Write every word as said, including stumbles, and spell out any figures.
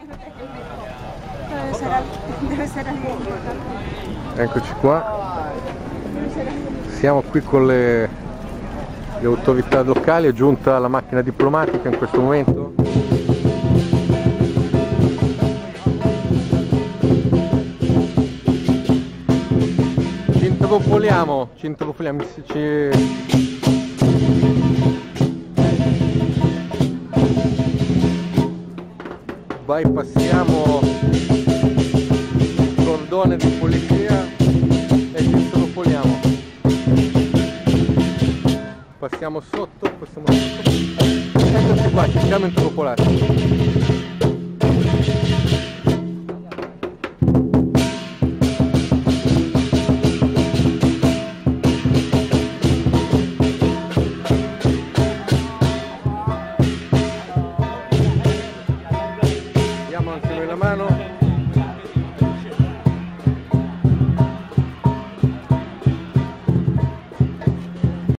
Deve essere, deve essere Eccoci qua, siamo qui con le, le autorità locali, è giunta la macchina diplomatica in questo momento. Ci interpoliamo, ci interpoliamo, ci... bypassiamo il cordone di polizia e ci interpoliamo. Passiamo sotto, passiamo sotto. Eccoci qua, ci siamo interpolati. Diamo anche noi la mano.